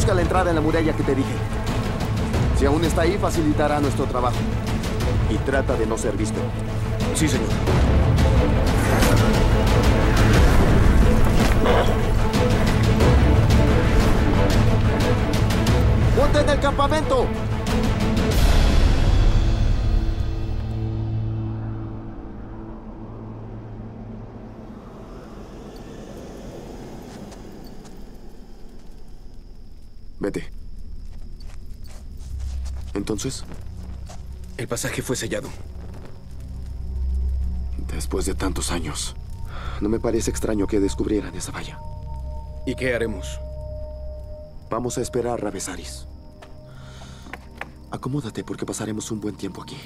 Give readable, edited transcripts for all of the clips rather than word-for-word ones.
Busca la entrada en la muralla que te dije. Si aún está ahí, facilitará nuestro trabajo. Y trata de no ser visto. Sí, señor. ¡Ponte en el campamento! Vete. ¿Entonces? El pasaje fue sellado. Después de tantos años, no me parece extraño que descubrieran esa valla. ¿Y qué haremos? Vamos a esperar a Besaris. Acomódate porque pasaremos un buen tiempo aquí.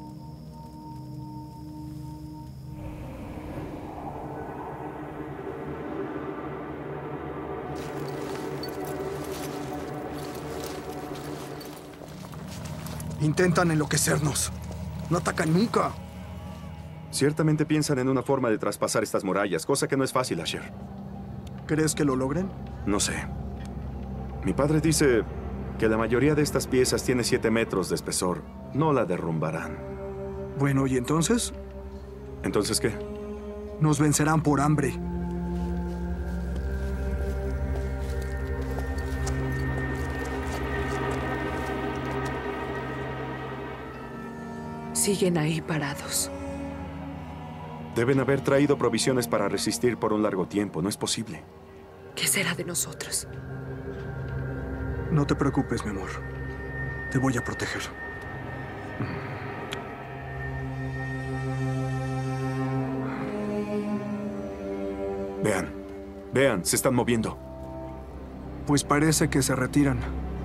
Intentan enloquecernos. No atacan nunca. Ciertamente piensan en una forma de traspasar estas murallas, cosa que no es fácil, Asher. ¿Crees que lo logren? No sé. Mi padre dice que la mayoría de estas piezas tiene 7 metros de espesor. No la derrumbarán. Bueno, ¿y entonces? ¿Entonces qué? Nos vencerán por hambre. Siguen ahí parados. Deben haber traído provisiones para resistir por un largo tiempo. No es posible. ¿Qué será de nosotros? No te preocupes, mi amor. Te voy a proteger. Vean. Vean, se están moviendo. Pues parece que se retiran.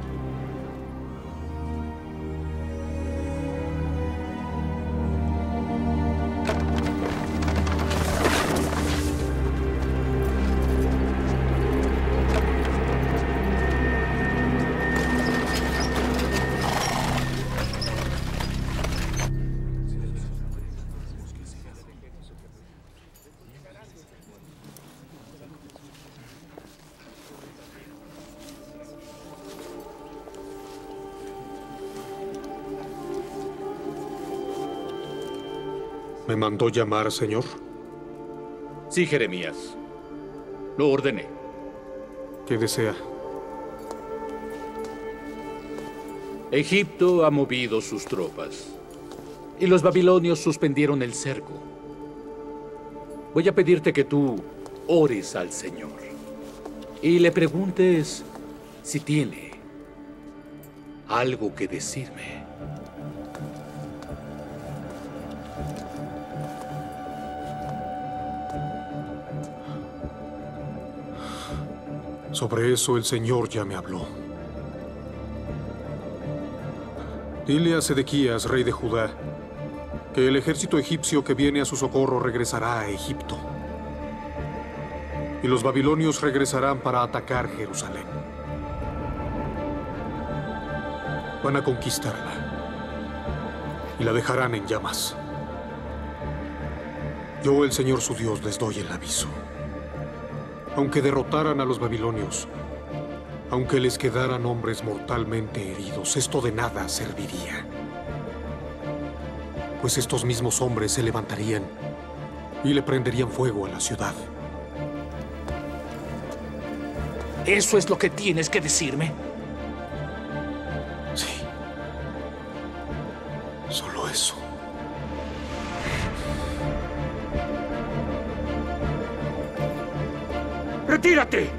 ¿Me mandó llamar, señor? Sí, Jeremías. Lo ordené. ¿Qué desea? Egipto ha movido sus tropas y los babilonios suspendieron el cerco. Voy a pedirte que tú ores al Señor y le preguntes si tiene algo que decirme. Sobre eso el Señor ya me habló. Dile a Sedequías, rey de Judá, que el ejército egipcio que viene a su socorro regresará a Egipto. Y los babilonios regresarán para atacar Jerusalén. Van a conquistarla y la dejarán en llamas. Yo, el Señor su Dios, les doy el aviso. Aunque derrotaran a los babilonios, aunque les quedaran hombres mortalmente heridos, esto de nada serviría. Pues estos mismos hombres se levantarían y le prenderían fuego a la ciudad. ¿Eso es lo que tienes que decirme? Sí. Solo eso. ¡Retírate!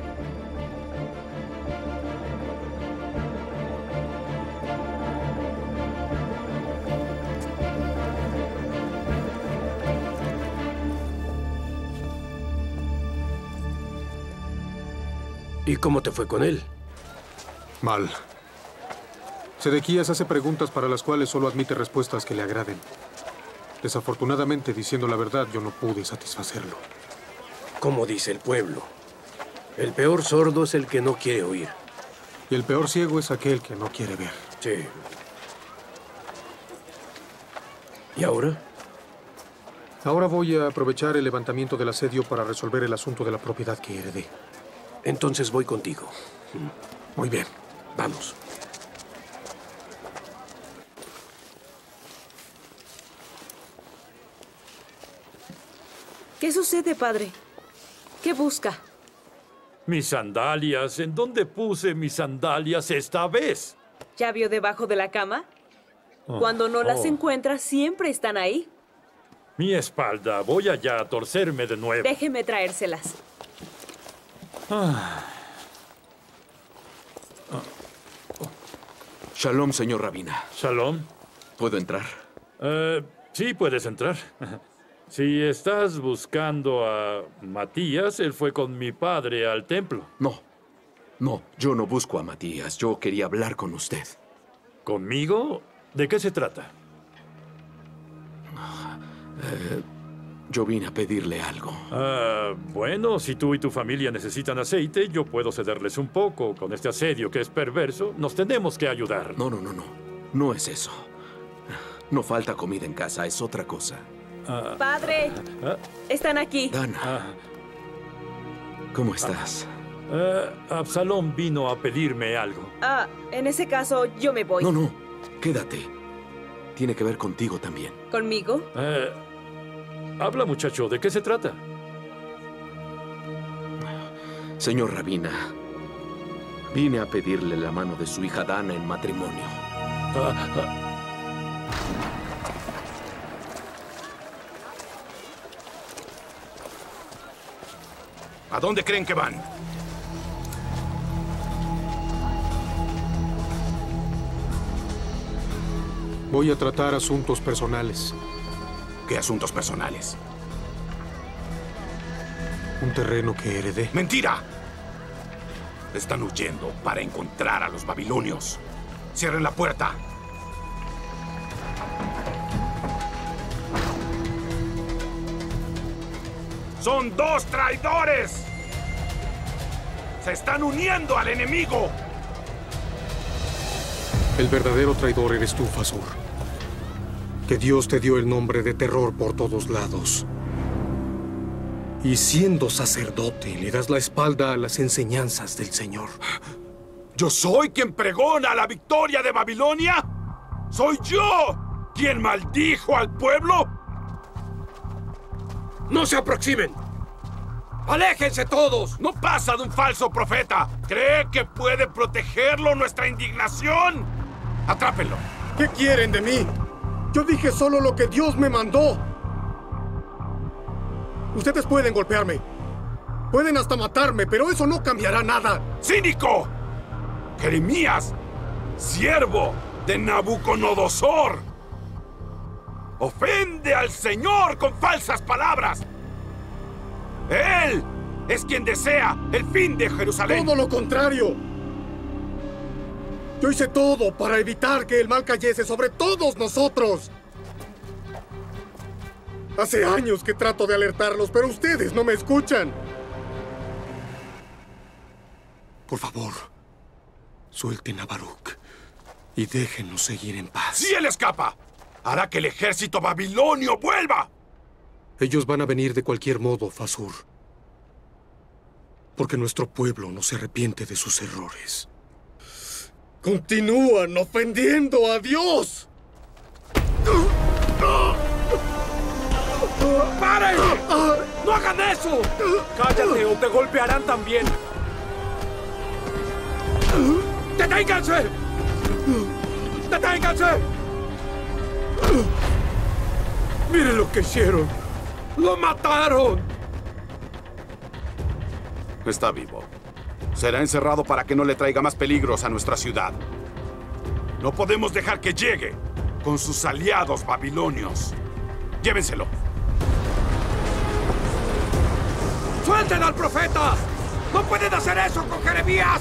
¿Y cómo te fue con él? Mal. Sedequías hace preguntas para las cuales solo admite respuestas que le agraden. Desafortunadamente, diciendo la verdad, yo no pude satisfacerlo. Como dice el pueblo, el peor sordo es el que no quiere oír. Y el peor ciego es aquel que no quiere ver. Sí. ¿Y ahora? Ahora voy a aprovechar el levantamiento del asedio para resolver el asunto de la propiedad que heredé. Entonces voy contigo. Muy bien. Vamos. ¿Qué sucede, padre? ¿Qué busca? Mis sandalias. ¿En dónde puse mis sandalias esta vez? ¿Ya vio debajo de la cama? Cuando no las encuentra, siempre están ahí. Mi espalda. Voy allá a torcerme de nuevo. Déjeme traérselas. Shalom, señor Rabina. Shalom. ¿Puedo entrar? Sí, puedes entrar. Si estás buscando a Matías, él fue con mi padre al templo. No, yo no busco a Matías. Yo quería hablar con usted. ¿Conmigo? ¿De qué se trata? Yo vine a pedirle algo. Bueno, si tú y tu familia necesitan aceite, yo puedo cederles un poco. Con este asedio que es perverso, nos tenemos que ayudar. No. No es eso. No falta comida en casa, es otra cosa. ¡Padre! Están aquí. Dana. ¿Cómo estás? Absalón vino a pedirme algo. En ese caso, yo me voy. No. Quédate. Tiene que ver contigo también. ¿Conmigo? Habla, muchacho. ¿De qué se trata? Señor Rabina, vine a pedirle la mano de su hija Dana en matrimonio. ¿A dónde creen que van? Voy a tratar asuntos personales. ¿Qué asuntos personales? Un terreno que heredé. ¡Mentira! Están huyendo para encontrar a los babilonios. ¡Cierren la puerta! ¡Son 2 traidores! ¡Se están uniendo al enemigo! El verdadero traidor eres tú, Fasur. Que Dios te dio el nombre de terror por todos lados. Y siendo sacerdote, le das la espalda a las enseñanzas del Señor. ¿Yo soy quien pregona la victoria de Babilonia? ¿Soy yo quien maldijo al pueblo? ¡No se aproximen! ¡Aléjense todos! No pasa de un falso profeta. ¿Cree que puede protegerlo nuestra indignación? ¡Atrápenlo! ¿Qué quieren de mí? Yo dije solo lo que Dios me mandó. Ustedes pueden golpearme. Pueden hasta matarme, pero eso no cambiará nada. ¡Cínico! Jeremías, siervo de Nabucodonosor, ofende al Señor con falsas palabras. Él es quien desea el fin de Jerusalén. Todo lo contrario. Yo hice todo para evitar que el mal cayese sobre todos nosotros. Hace años que trato de alertarlos, pero ustedes no me escuchan. Por favor, suelten a Baruch y déjennos seguir en paz. Si él escapa, hará que el ejército babilonio vuelva. Ellos van a venir de cualquier modo, Fasur. Porque nuestro pueblo no se arrepiente de sus errores. ¡Continúan ofendiendo a Dios! ¡Paren! ¡No hagan eso! ¡Cállate o te golpearán también! ¡Deténganse! ¡Deténganse! ¡Miren lo que hicieron! ¡Lo mataron! Está vivo. Será encerrado para que no le traiga más peligros a nuestra ciudad. No podemos dejar que llegue con sus aliados babilonios. Llévenselo. ¡Suelten al profeta! ¡No pueden hacer eso con Jeremías!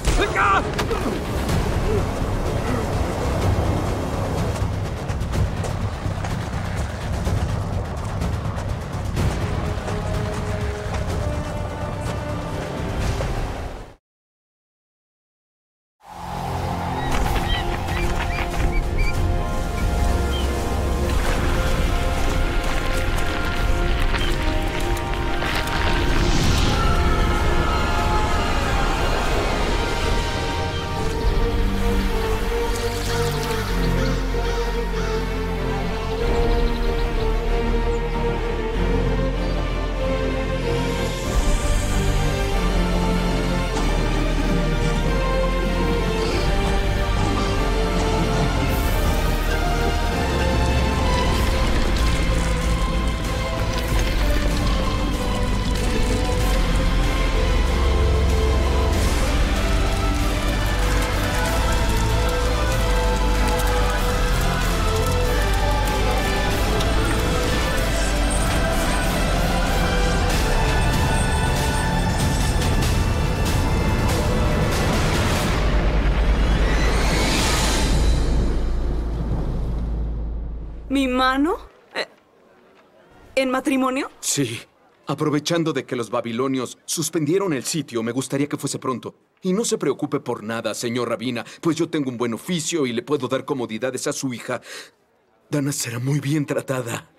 ¿Mi mano? ¿En matrimonio? Sí. Aprovechando de que los babilonios suspendieron el sitio, me gustaría que fuese pronto. Y no se preocupe por nada, señor Rabina, pues yo tengo un buen oficio y le puedo dar comodidades a su hija. Dana será muy bien tratada.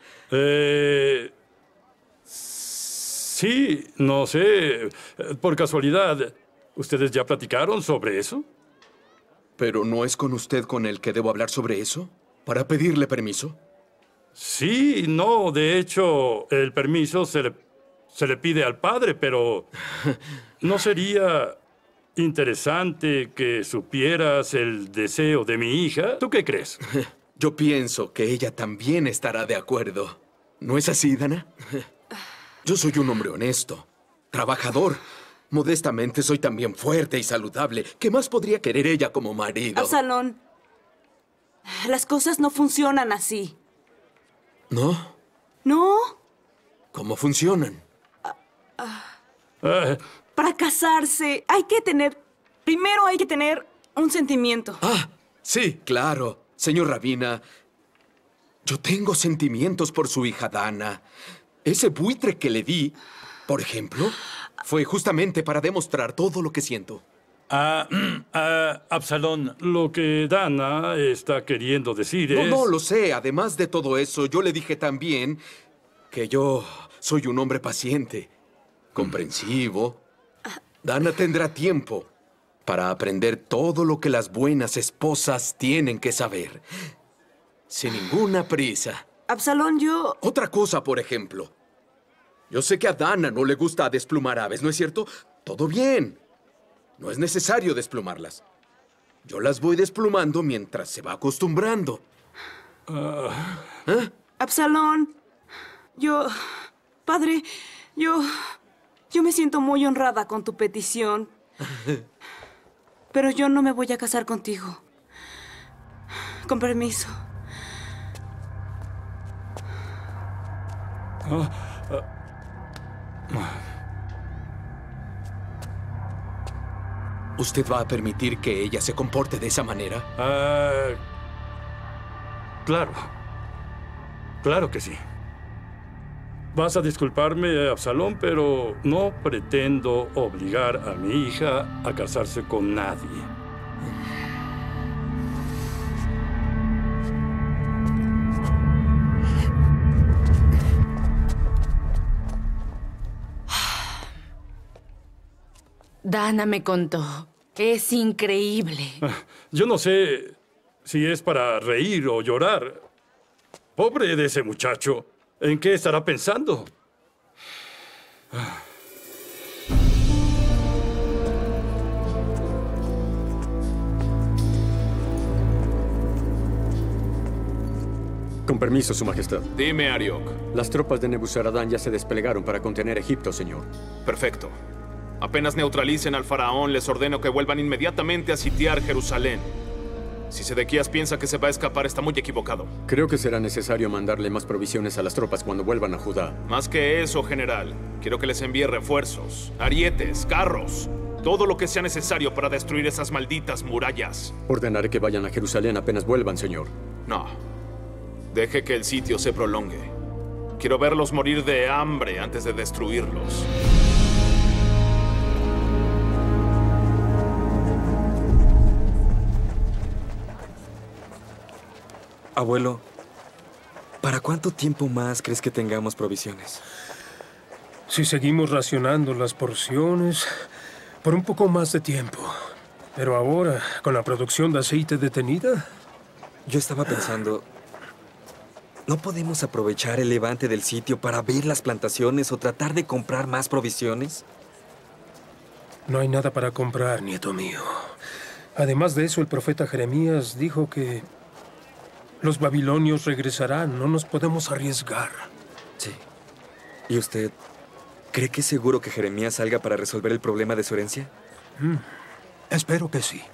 Sí, no sé. Por casualidad, ¿ustedes ya platicaron sobre eso? ¿Pero no es con usted con el que debo hablar sobre eso? ¿Para pedirle permiso? Sí, no, de hecho, el permiso se le pide al padre, pero ¿no sería interesante que supieras el deseo de mi hija? ¿Tú qué crees? Yo pienso que ella también estará de acuerdo. ¿No es así, Dana? Yo soy un hombre honesto, trabajador. Modestamente soy también fuerte y saludable. ¿Qué más podría querer ella como marido? Absalón, las cosas no funcionan así. ¿No? ¿No? ¿Cómo funcionan? Para casarse primero hay que tener un sentimiento. Ah, sí, claro. Señor Rabina, yo tengo sentimientos por su hija Dana. Ese buitre que le di, por ejemplo, fue justamente para demostrar todo lo que siento. Absalón, lo que Dana está queriendo decir es... No, lo sé. Además de todo eso, yo le dije también que yo soy un hombre paciente, comprensivo. Dana tendrá tiempo para aprender todo lo que las buenas esposas tienen que saber. Sin ninguna prisa. Absalón, yo... Otra cosa, por ejemplo. Yo sé que a Dana no le gusta desplumar aves, ¿no es cierto? Todo bien. No es necesario desplumarlas. Yo las voy desplumando mientras se va acostumbrando. Absalón, Padre, yo me siento muy honrada con tu petición. Pero yo no me voy a casar contigo. Con permiso. ¿Usted va a permitir que ella se comporte de esa manera? Claro. Claro que sí. Vas a disculparme, Absalón, pero no pretendo obligar a mi hija a casarse con nadie. Dana me contó. Es increíble. Yo no sé si es para reír o llorar. Pobre de ese muchacho. ¿En qué estará pensando? Con permiso, Su Majestad. Dime, Ariok. Las tropas de Nebuzaradán ya se desplegaron para contener Egipto, señor. Perfecto. Apenas neutralicen al faraón, les ordeno que vuelvan inmediatamente a sitiar Jerusalén. Si Sedequías piensa que se va a escapar, está muy equivocado. Creo que será necesario mandarle más provisiones a las tropas cuando vuelvan a Judá. Más que eso, general. Quiero que les envíe refuerzos, arietes, carros. Todo lo que sea necesario para destruir esas malditas murallas. Ordenaré que vayan a Jerusalén apenas vuelvan, señor. No. Deje que el sitio se prolongue. Quiero verlos morir de hambre antes de destruirlos. Abuelo, ¿para cuánto tiempo más crees que tengamos provisiones? Si seguimos racionando las porciones, por un poco más de tiempo. Pero ahora, con la producción de aceite detenida... Yo estaba pensando... ¿No podemos aprovechar el levante del sitio para ver las plantaciones o tratar de comprar más provisiones? No hay nada para comprar, nieto mío. Además de eso, el profeta Jeremías dijo que los babilonios regresarán. No nos podemos arriesgar. Sí. ¿Y usted cree que es seguro que Jeremías salga para resolver el problema de su herencia? Espero que sí.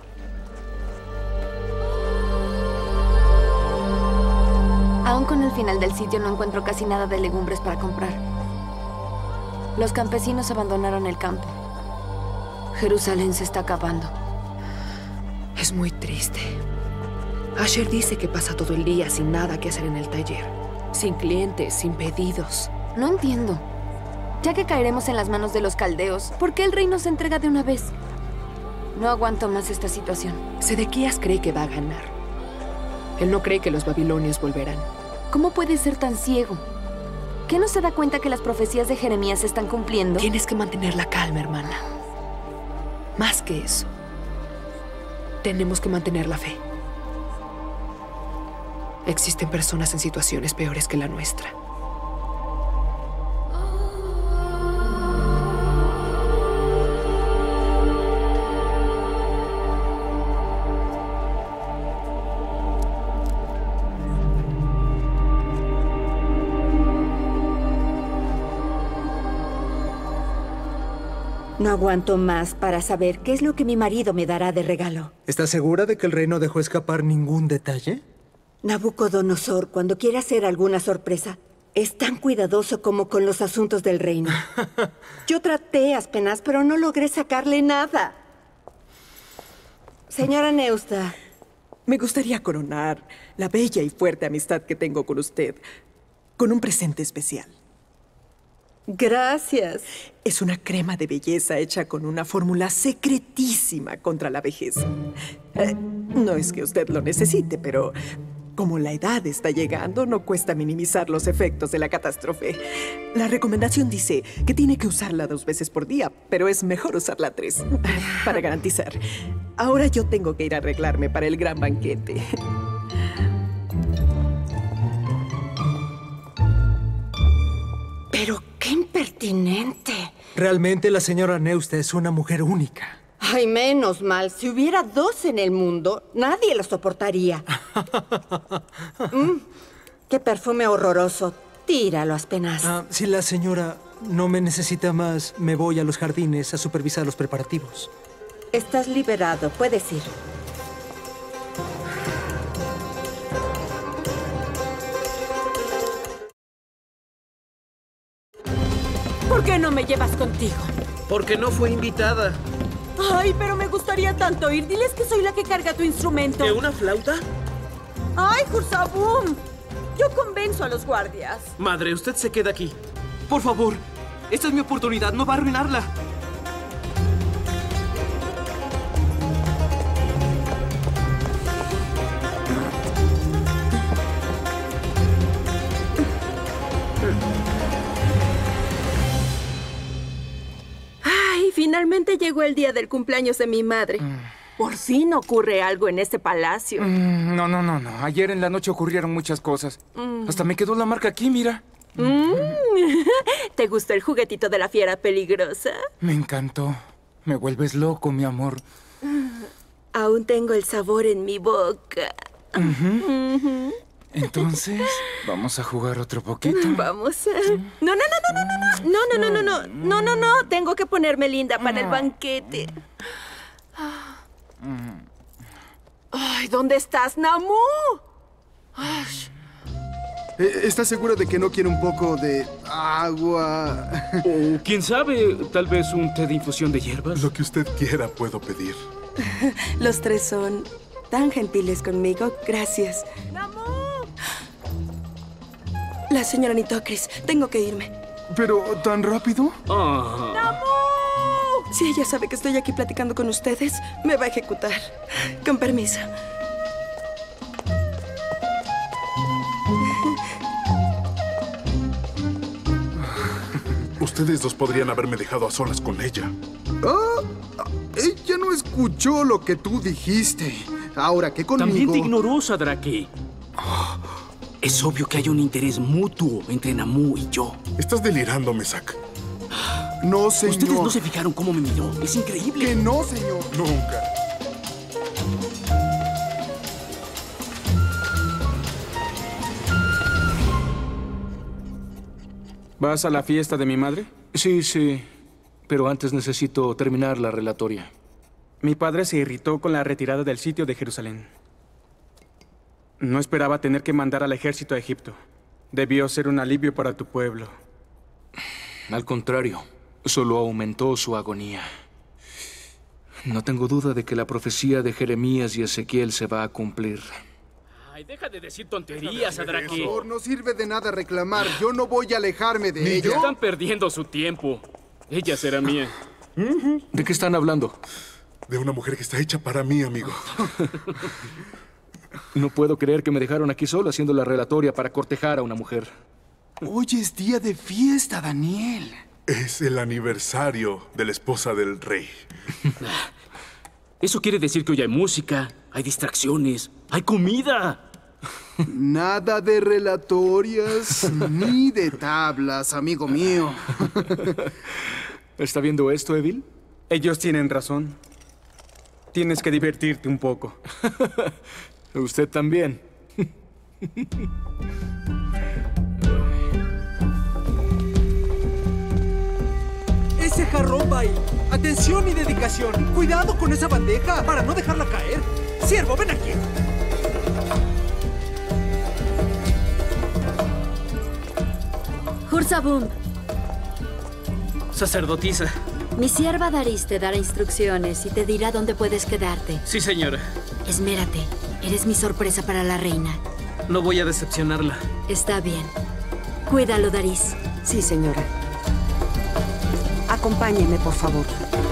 Aún con el final del sitio no encuentro casi nada de legumbres para comprar. Los campesinos abandonaron el campo. Jerusalén se está acabando. Es muy triste. Asher dice que pasa todo el día sin nada que hacer en el taller. Sin clientes, sin pedidos. No entiendo. Ya que caeremos en las manos de los caldeos, ¿por qué el rey nos entrega de una vez? No aguanto más esta situación. Sedequías cree que va a ganar. Él no cree que los babilonios volverán. ¿Cómo puede ser tan ciego? ¿Qué no se da cuenta que las profecías de Jeremías se están cumpliendo? Tienes que mantener la calma, hermana. Más que eso, tenemos que mantener la fe. Existen personas en situaciones peores que la nuestra. No aguanto más para saber qué es lo que mi marido me dará de regalo. ¿Estás segura de que el rey no dejó escapar ningún detalle? Nabucodonosor, cuando quiere hacer alguna sorpresa, es tan cuidadoso como con los asuntos del reino. Yo traté, Aspenaz, pero no logré sacarle nada. Señora Neusta. Me gustaría coronar la bella y fuerte amistad que tengo con usted con un presente especial. Gracias. Es una crema de belleza hecha con una fórmula secretísima contra la vejez. No es que usted lo necesite, pero como la edad está llegando, no cuesta minimizar los efectos de la catástrofe. La recomendación dice que tiene que usarla 2 veces por día, pero es mejor usarla 3, para garantizar. Ahora yo tengo que ir a arreglarme para el gran banquete. Pero qué impertinente. Realmente la señora Neusta es una mujer única. Ay, menos mal. Si hubiera 2 en el mundo, nadie lo soportaría. Qué perfume horroroso. Tíralo, Aspenaz. Si la señora no me necesita más, me voy a los jardines a supervisar los preparativos. Estás liberado. Puedes ir. ¿Por qué no me llevas contigo? Porque no fue invitada. Ay, pero me gustaría tanto ir. Diles que soy la que carga tu instrumento. ¿De una flauta? ¡Ay, Hurzabum! Yo convenzo a los guardias. Madre, usted se queda aquí. Por favor, esta es mi oportunidad. No va a arruinarla. Finalmente llegó el día del cumpleaños de mi madre. Por fin ocurre algo en este palacio. No. Ayer en la noche ocurrieron muchas cosas. Hasta me quedó la marca aquí, mira. ¿Te gustó el juguetito de la fiera peligrosa? Me encantó. Me vuelves loco, mi amor. Aún tengo el sabor en mi boca. Entonces, ¿vamos a jugar otro poquito? Vamos a... No. Tengo que ponerme linda para el banquete. Ay, ¿dónde estás, Namu? ¿Estás segura de que no quiere un poco de agua? O, quién sabe, tal vez un té de infusión de hierbas. Lo que usted quiera puedo pedir. Los 3 son tan gentiles conmigo. Gracias. ¡Namu! La señora Nitocris, tengo que irme. ¿Pero tan rápido? ¡Namu! Si ella sabe que estoy aquí platicando con ustedes, me va a ejecutar. Con permiso. Ustedes 2 podrían haberme dejado a solas con ella. Ella no escuchó lo que tú dijiste. Ahora, ¿qué conmigo? También te ignoró, Sadraki. Es obvio que hay un interés mutuo entre Namu y yo. Estás delirando, Mesak. No, señor. Ustedes no se fijaron cómo me miró. Es increíble. Que no, señor. Nunca. ¿Vas a la fiesta de mi madre? Sí. Pero antes necesito terminar la relatoria. Mi padre se irritó con la retirada del sitio de Jerusalén. No esperaba tener que mandar al ejército a Egipto. Debió ser un alivio para tu pueblo. Al contrario, solo aumentó su agonía. No tengo duda de que la profecía de Jeremías y Ezequiel se va a cumplir. Ay, deja de decir tonterías, Adraki. No sirve de nada reclamar. Yo no voy a alejarme de ella. Están perdiendo su tiempo. Ella será mía. ¿De qué están hablando? De una mujer que está hecha para mí, amigo. No puedo creer que me dejaron aquí solo haciendo la relatoria para cortejar a una mujer. Hoy es día de fiesta, Daniel. Es el aniversario de la esposa del rey. Eso quiere decir que hoy hay música, hay distracciones, hay comida. Nada de relatorias ni de tablas, amigo mío. ¿Está viendo esto, Evil? Ellos tienen razón. Tienes que divertirte un poco. Usted también. ¡Ese jarrón va ahí! ¡Atención y dedicación! ¡Cuidado con esa bandeja para no dejarla caer! ¡Siervo, ven aquí! Hursabum, Sacerdotisa. mi sierva Daris te dará instrucciones y te dirá dónde puedes quedarte. Sí, señora. Esmérate, eres mi sorpresa para la reina. No voy a decepcionarla. Está bien. Cuídalo, Daris. Sí, señora. Acompáñeme, por favor.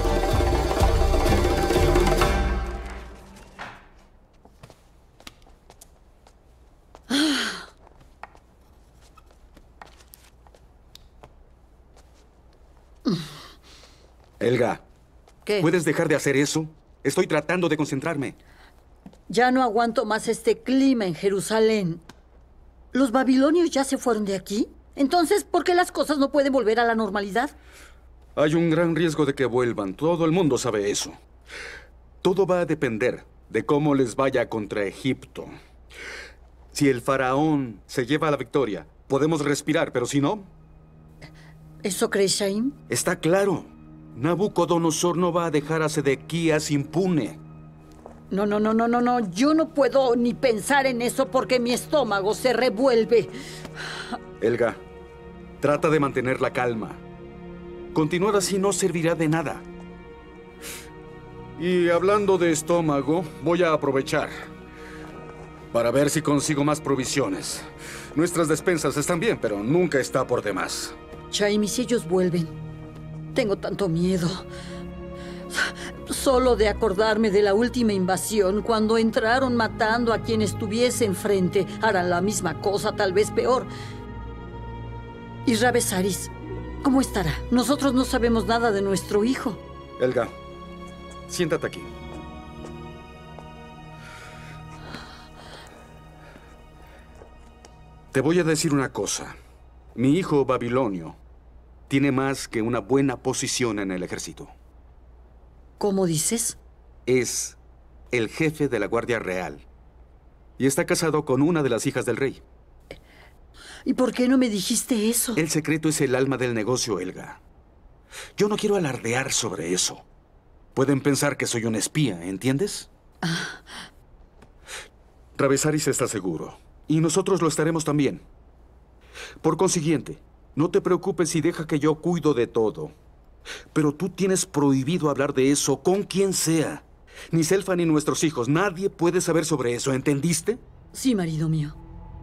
Helga, ¿Qué? ¿puedes dejar de hacer eso? Estoy tratando de concentrarme. Ya no aguanto más este clima en Jerusalén. ¿Los babilonios ya se fueron de aquí? Entonces, ¿por qué las cosas no pueden volver a la normalidad? Hay un gran riesgo de que vuelvan. Todo el mundo sabe eso. Todo va a depender de cómo les vaya contra Egipto. Si el faraón se lleva la victoria, podemos respirar, pero si no... ¿Eso crees, Shaim? Está claro. Nabucodonosor no va a dejar a Sedequías impune. No. Yo no puedo ni pensar en eso porque mi estómago se revuelve. Helga, trata de mantener la calma. Continuar así no servirá de nada. Y hablando de estómago, voy a aprovechar para ver si consigo más provisiones. Nuestras despensas están bien, pero nunca está por demás. Shaim, ¿y si ellos vuelven? Tengo tanto miedo. Solo de acordarme de la última invasión, cuando entraron matando a quien estuviese enfrente, harán la misma cosa, tal vez peor. Y Rabesaris, ¿cómo estará? Nosotros no sabemos nada de nuestro hijo. Helga, siéntate aquí. Te voy a decir una cosa. Mi hijo Babilonio tiene más que una buena posición en el ejército. ¿Cómo dices? Es el jefe de la Guardia Real y está casado con una de las hijas del rey. ¿Y por qué no me dijiste eso? El secreto es el alma del negocio, Helga. Yo no quiero alardear sobre eso. Pueden pensar que soy un espía, ¿entiendes? Rabesaris está seguro. Y nosotros lo estaremos también. Por consiguiente, no te preocupes y deja que yo cuido de todo. Pero tú tienes prohibido hablar de eso con quien sea. Ni Selfa ni nuestros hijos. Nadie puede saber sobre eso, ¿entendiste? Sí, marido mío.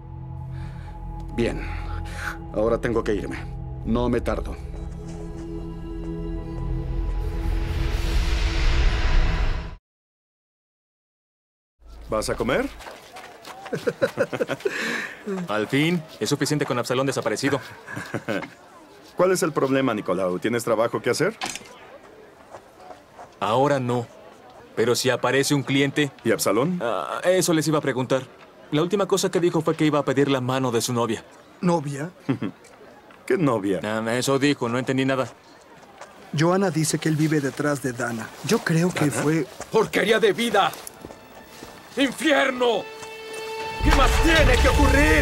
Bien. Ahora tengo que irme. No me tardo. ¿Vas a comer? Al fin, es suficiente con Absalón desaparecido. ¿Cuál es el problema, Nicolau? ¿Tienes trabajo que hacer? Ahora no. Pero si aparece un cliente... ¿Y Absalón? Eso les iba a preguntar. La última cosa que dijo fue que iba a pedir la mano de su novia. ¿Novia? ¿Qué novia? Eso dijo, no entendí nada. Johanna dice que él vive detrás de Dana. Yo creo que fue... ¡Porquería de vida! ¡Infierno! ¿Qué más tiene que ocurrir?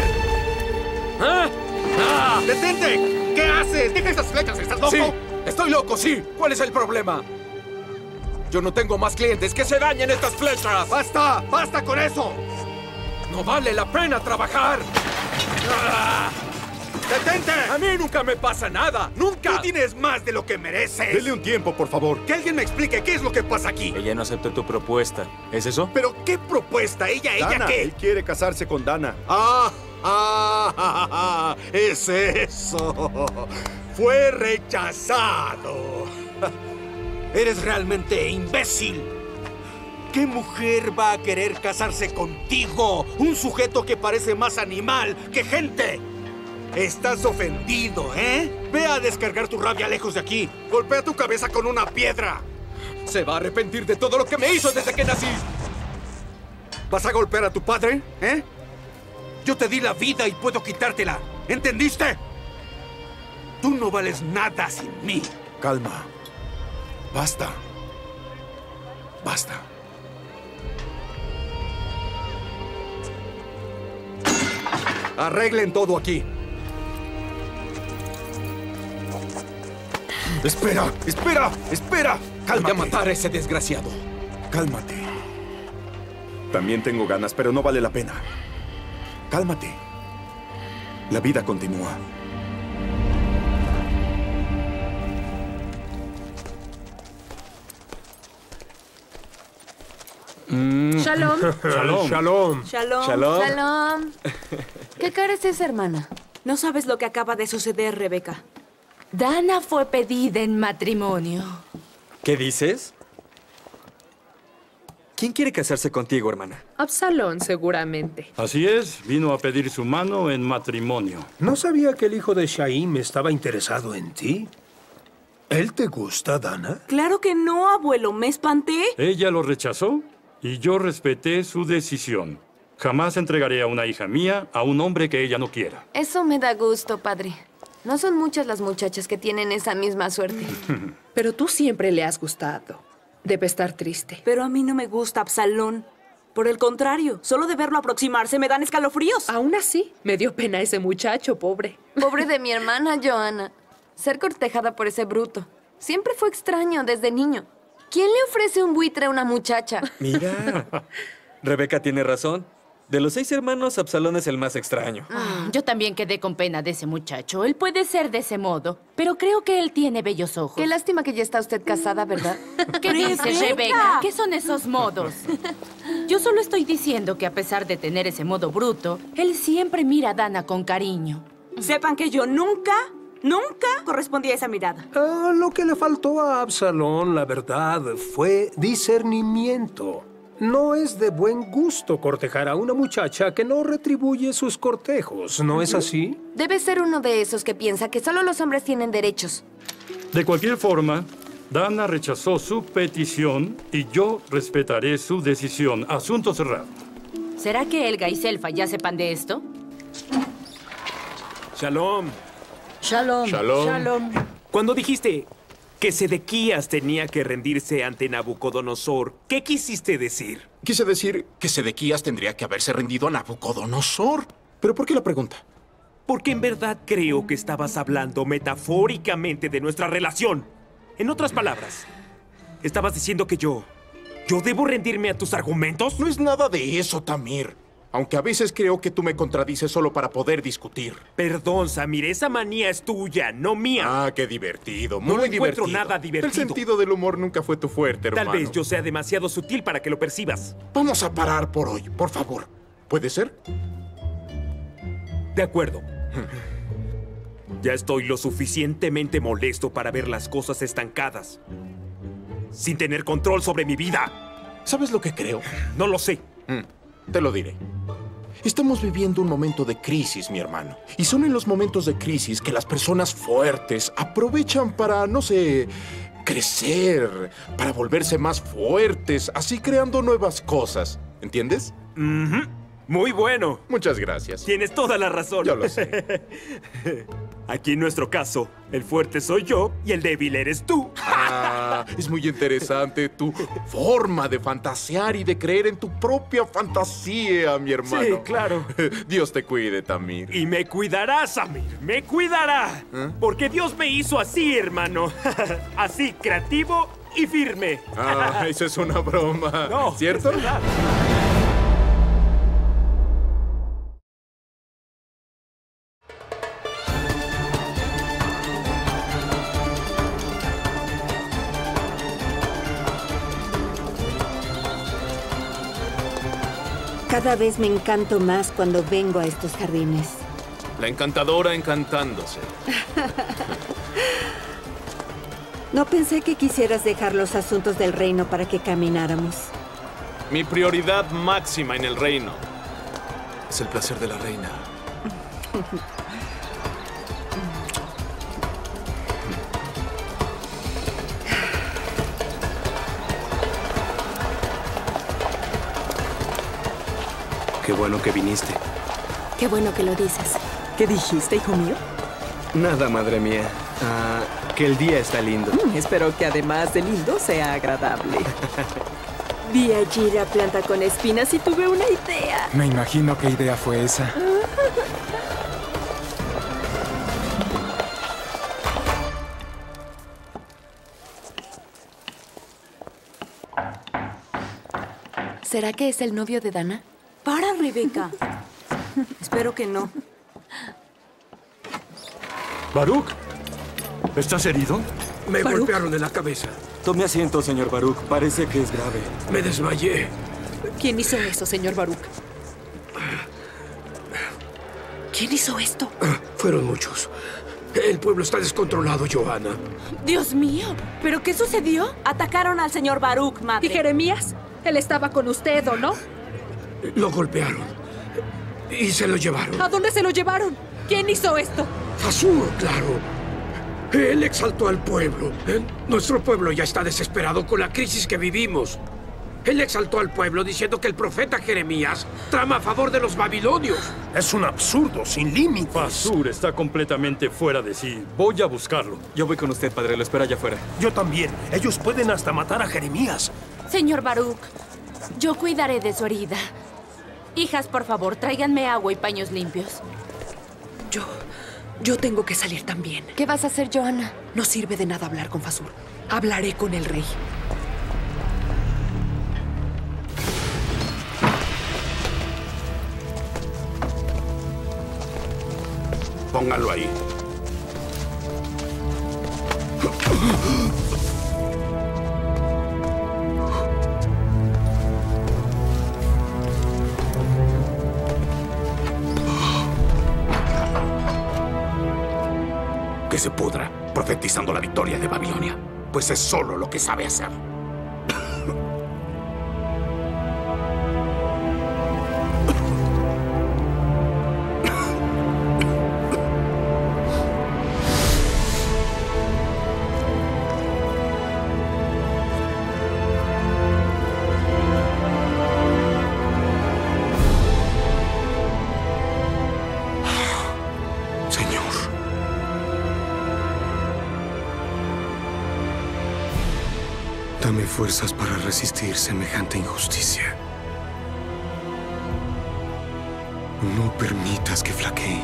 ¿Ah? ¡Detente! ¿Qué haces? ¡Deja esas flechas! ¿Estás loco? Sí, estoy loco, sí. ¿Cuál es el problema? Yo no tengo más clientes. ¡Que se dañen estas flechas! ¡Basta! ¡Basta con eso! ¡No vale la pena trabajar! ¡Detente! A mí nunca me pasa nada. ¡Nunca! Tú tienes más de lo que mereces. Dele un tiempo, por favor. Que alguien me explique qué es lo que pasa aquí. Ella no aceptó tu propuesta. ¿Es eso? ¿Pero qué propuesta? ¿Ella Dana, qué? él quiere casarse con Dana. ¡Es eso! ¡Fue rechazado! ¡Eres realmente imbécil! ¿Qué mujer va a querer casarse contigo? Un sujeto que parece más animal que gente. Estás ofendido, ¿eh? Ve a descargar tu rabia lejos de aquí. Golpea tu cabeza con una piedra. Se va a arrepentir de todo lo que me hizo desde que nací. ¿Vas a golpear a tu padre, eh? Yo te di la vida y puedo quitártela. ¿Entendiste? Tú no vales nada sin mí. Calma. Basta. Basta. Arreglen todo aquí. Espera, espera, espera. Cálmate. Voy a matar a ese desgraciado. Cálmate. También tengo ganas, pero no vale la pena. Cálmate. La vida continúa. Shalom. Shalom. Shalom. Shalom. Shalom. ¿Qué cara es esa, hermana? No sabes lo que acaba de suceder, Rebeca. Dana fue pedida en matrimonio. ¿Qué dices? ¿Quién quiere casarse contigo, hermana? Absalón, seguramente. Así es, vino a pedir su mano en matrimonio. ¿No sabía que el hijo de Shaim estaba interesado en ti? ¿Él te gusta, Dana? Claro que no, abuelo. Me espanté. Ella lo rechazó y yo respeté su decisión. Jamás entregaré a una hija mía a un hombre que ella no quiera. Eso me da gusto, padre. No son muchas las muchachas que tienen esa misma suerte. Pero tú siempre le has gustado. Debe estar triste. Pero a mí no me gusta Absalón. Por el contrario, solo de verlo aproximarse me dan escalofríos. Aún así, me dio pena ese muchacho, pobre. Pobre de mi hermana, Johanna. Ser cortejada por ese bruto. Siempre fue extraño desde niño. ¿Quién le ofrece un buitre a una muchacha? Mira, Rebeca tiene razón. De los 6 hermanos, Absalón es el más extraño. Yo también quedé con pena de ese muchacho. Él puede ser de ese modo, pero creo que él tiene bellos ojos. Qué lástima que ya está usted casada, ¿verdad? ¿Qué dices, Rebeca? ¿Qué son esos modos? Yo solo estoy diciendo que a pesar de tener ese modo bruto, él siempre mira a Dana con cariño. Sepan que yo nunca correspondí a esa mirada. Lo que le faltó a Absalón, la verdad, fue discernimiento. No es de buen gusto cortejar a una muchacha que no retribuye sus cortejos, ¿no es así? Debe ser uno de esos que piensa que solo los hombres tienen derechos. De cualquier forma, Dana rechazó su petición y yo respetaré su decisión. Asunto cerrado. ¿Será que Elga y Selfa ya sepan de esto? Shalom. Shalom. Shalom. Shalom. Cuando dijiste que Sedequías tenía que rendirse ante Nabucodonosor, ¿qué quisiste decir? Quise decir que Sedequías tendría que haberse rendido a Nabucodonosor. ¿Pero por qué la pregunta? Porque en verdad creo que estabas hablando metafóricamente de nuestra relación. En otras palabras, estabas diciendo que yo debo rendirme a tus argumentos. No es nada de eso, Tamir. Aunque a veces creo que tú me contradices solo para poder discutir. Perdón, Samir, esa manía es tuya, no mía. Ah, qué divertido, muy no encuentro divertido. nada divertido. El sentido del humor nunca fue tu fuerte, hermano. Tal vez yo sea demasiado sutil para que lo percibas. Vamos a parar por hoy, por favor. ¿Puede ser? De acuerdo. Ya estoy lo suficientemente molesto para ver las cosas estancadas. Sin tener control sobre mi vida. ¿Sabes lo que creo? No lo sé. Te lo diré. Estamos viviendo un momento de crisis, mi hermano. Y son en los momentos de crisis que las personas fuertes aprovechan para, no sé, crecer, para volverse más fuertes, así creando nuevas cosas. ¿Entiendes? Muy bueno. Muchas gracias. Tienes toda la razón. Yo lo sé. Aquí en nuestro caso, el fuerte soy yo y el débil eres tú. Ah, es muy interesante tu forma de fantasear y de creer en tu propia fantasía, mi hermano. Sí, claro. Dios te cuide, Tamir. Y me cuidará, Samir. Me cuidará. Porque Dios me hizo así, hermano. Así, creativo y firme. Ah, eso es una broma. No, ¿cierto? Es verdad. Cada vez me encanto más cuando vengo a estos jardines. La encantadora encantándose. No pensé que quisieras dejar los asuntos del reino para que camináramos. Mi prioridad máxima en el reino es el placer de la reina. Qué bueno que viniste. Qué bueno que lo dices. ¿Qué dijiste, hijo mío? Nada, madre mía. Que el día está lindo. Espero que además de lindo sea agradable. Vi allí la planta con espinas y tuve una idea. Me imagino qué idea fue esa. ¿Será que es el novio de Dana? Para, Rebeca. Espero que no. Baruch, ¿estás herido? Me golpearon en la cabeza. Tome asiento, señor Baruch. Parece que es grave. Me desmayé. ¿Quién hizo eso, señor Baruch? ¿Quién hizo esto? Fueron muchos. El pueblo está descontrolado, Johanna. Dios mío, ¿pero qué sucedió? Atacaron al señor Baruch, madre. ¿Y Jeremías? Él estaba con usted, ¿o no? Lo golpearon. Y se lo llevaron. ¿A dónde se lo llevaron? ¿Quién hizo esto? Fasur, claro. Él exaltó al pueblo. Nuestro pueblo ya está desesperado con la crisis que vivimos. Él exaltó al pueblo diciendo que el profeta Jeremías trama a favor de los babilonios. Es un absurdo sin límites. Fasur está completamente fuera de sí. Voy a buscarlo. Yo voy con usted, padre. Lo espera allá afuera. Yo también. Ellos pueden hasta matar a Jeremías. Señor Baruch, yo cuidaré de su herida. Hijas, por favor, tráiganme agua y paños limpios. Yo tengo que salir también. ¿Qué vas a hacer, Johanna? No sirve de nada hablar con Fasur. Hablaré con el rey. Póngalo ahí. Que se pudra, profetizando la victoria de Babilonia, pues es solo lo que sabe hacer. Dame fuerzas para resistir semejante injusticia. No permitas que flaquee.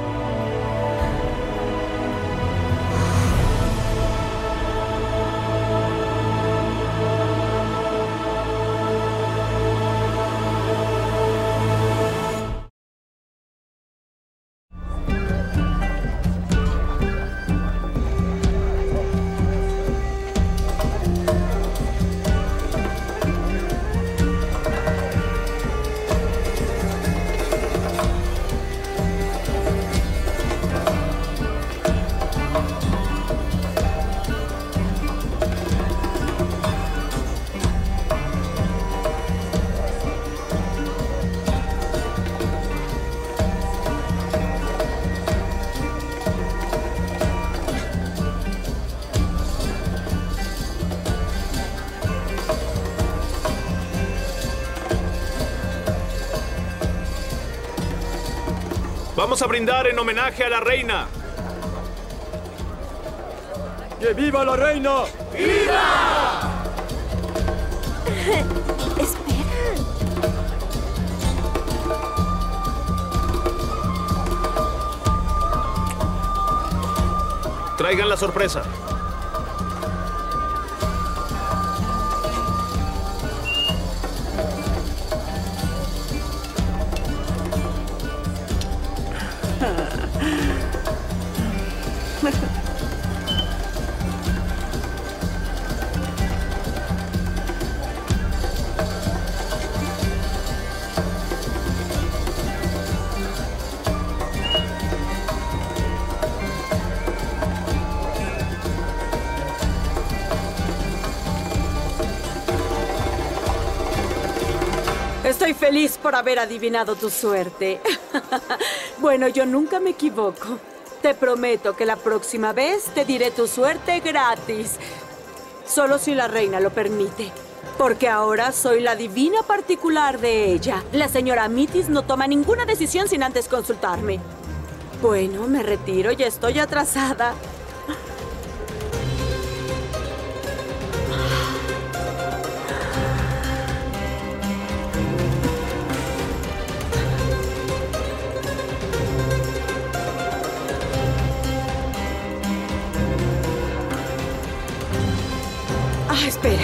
Vamos a brindar en homenaje a la reina. ¡Que viva la reina! ¡Viva! Traigan la sorpresa. Estoy feliz por haber adivinado tu suerte. Bueno, yo nunca me equivoco. Te prometo que la próxima vez te diré tu suerte gratis. Solo si la reina lo permite. Porque ahora soy la adivina particular de ella. La señora Amitis no toma ninguna decisión sin antes consultarme. Bueno, me retiro, ya estoy atrasada. Espera.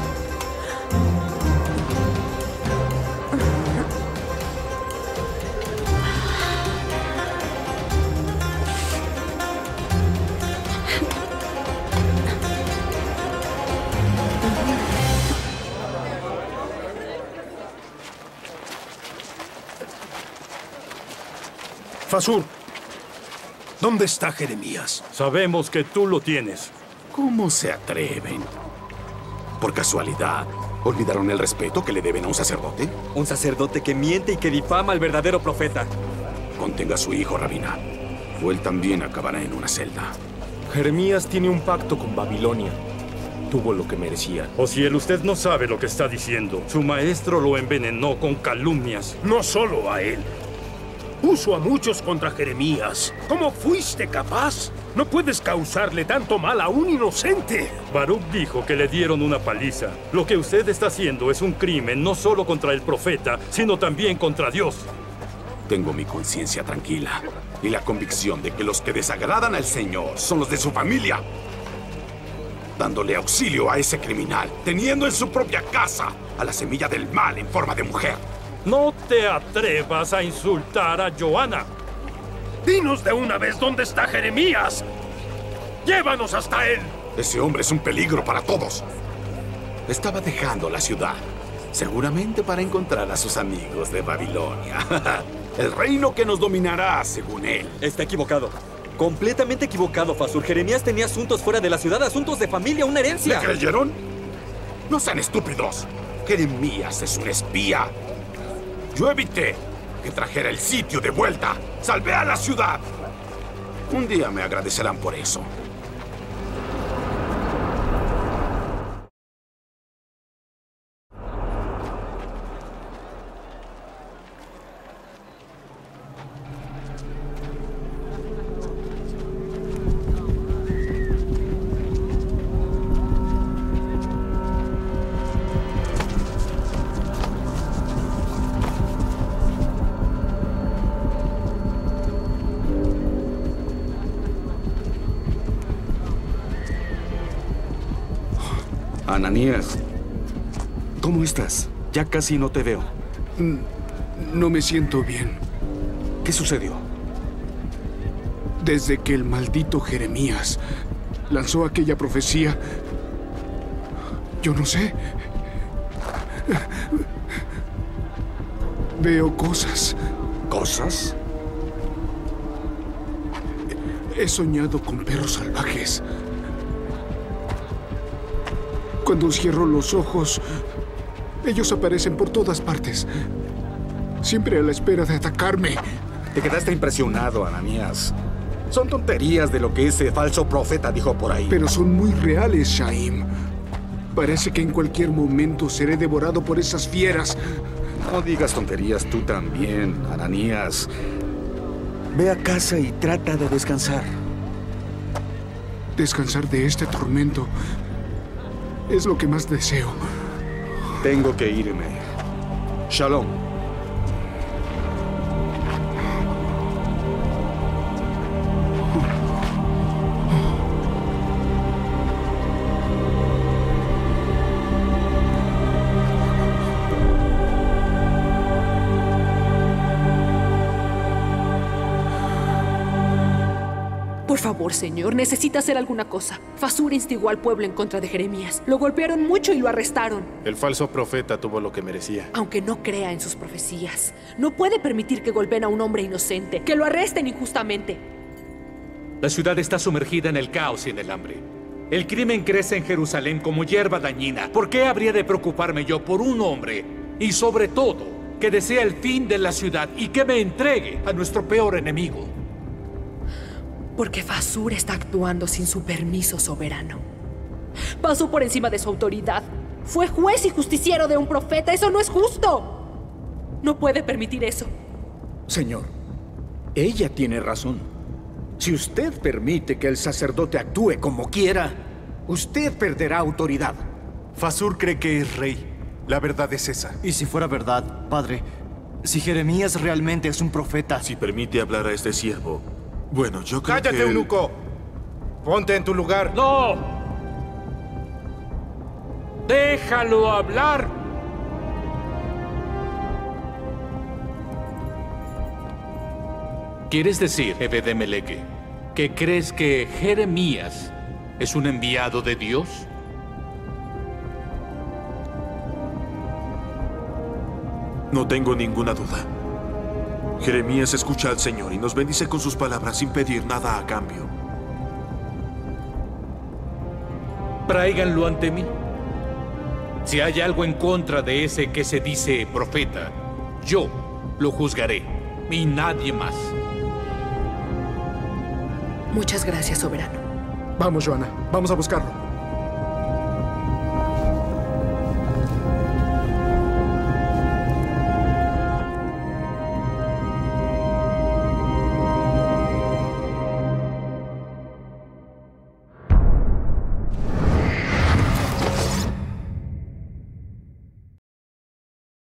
Fasur, ¿dónde está Jeremías? Sabemos que tú lo tienes. ¿Cómo se atreven? ¿Por casualidad olvidaron el respeto que le deben a un sacerdote? Un sacerdote que miente y que difama al verdadero profeta. Contenga a su hijo, Rabina. O él también acabará en una celda. Jeremías tiene un pacto con Babilonia. Tuvo lo que merecía. Osiel, usted no sabe lo que está diciendo. Su maestro lo envenenó con calumnias. No solo a él. Puso a muchos contra Jeremías. ¿Cómo fuiste capaz? No puedes causarle tanto mal a un inocente. Baruch dijo que le dieron una paliza. Lo que usted está haciendo es un crimen no solo contra el profeta, sino también contra Dios. Tengo mi conciencia tranquila y la convicción de que los que desagradan al Señor son los de su familia. Dándole auxilio a ese criminal, teniendo en su propia casa a la semilla del mal en forma de mujer. No te atrevas a insultar a Johanna. ¡Dinos de una vez dónde está Jeremías! ¡Llévanos hasta él! Ese hombre es un peligro para todos. Estaba dejando la ciudad, seguramente para encontrar a sus amigos de Babilonia. El reino que nos dominará, según él. Está equivocado. Completamente equivocado, Fasur. Jeremías tenía asuntos fuera de la ciudad, asuntos de familia, una herencia. ¿Le creyeron? No sean estúpidos. Jeremías es un espía. Yo evité que trajera el sitio de vuelta. ¡Salvé a la ciudad! Un día me agradecerán por eso. Ananías, ¿cómo estás? Ya casi no te veo. No me siento bien. ¿Qué sucedió? Desde que el maldito Jeremías lanzó aquella profecía, yo no sé. Veo cosas. ¿Cosas? He soñado con perros salvajes. Cuando cierro los ojos, ellos aparecen por todas partes. Siempre a la espera de atacarme. Te quedaste impresionado, Ananías. Son tonterías de lo que ese falso profeta dijo por ahí. Pero son muy reales, Shaim. Parece que en cualquier momento seré devorado por esas fieras. No digas tonterías tú también, Ananías. Ve a casa y trata de descansar. Descansar de este tormento es lo que más deseo. Tengo que irme. Shalom. Por favor, señor, necesita hacer alguna cosa. Fasur instigó al pueblo en contra de Jeremías. Lo golpearon mucho y lo arrestaron. El falso profeta tuvo lo que merecía. Aunque no crea en sus profecías, no puede permitir que golpeen a un hombre inocente, que lo arresten injustamente. La ciudad está sumergida en el caos y en el hambre. El crimen crece en Jerusalén como hierba dañina. ¿Por qué habría de preocuparme yo por un hombre? Y sobre todo, que desea el fin de la ciudad y que me entregue a nuestro peor enemigo. Porque Fasur está actuando sin su permiso, soberano. Pasó por encima de su autoridad. Fue juez y justiciero de un profeta. ¡Eso no es justo! No puede permitir eso. Señor, ella tiene razón. Si usted permite que el sacerdote actúe como quiera, usted perderá autoridad. Fasur cree que es rey. La verdad es esa. Y si fuera verdad, padre, si Jeremías realmente es un profeta... Si permite hablar a este siervo. Bueno, yo creo ¡Cállate, que... eunuco! ¡Ponte en tu lugar! ¡No! ¡Déjalo hablar! ¿Quieres decir, Ebed-Melech, que crees que Jeremías es un enviado de Dios? No tengo ninguna duda. Jeremías escucha al Señor y nos bendice con sus palabras sin pedir nada a cambio. Tráiganlo ante mí. Si hay algo en contra de ese que se dice profeta, yo lo juzgaré y nadie más. Muchas gracias, soberano. Vamos, Joanna. Vamos a buscarlo.